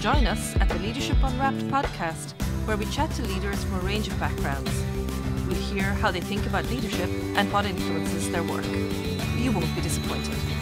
Join us at the Leadership Unwrapped podcast, where we chat to leaders from a range of backgrounds. We'll hear how they think about leadership and what influences their work. You won't be disappointed.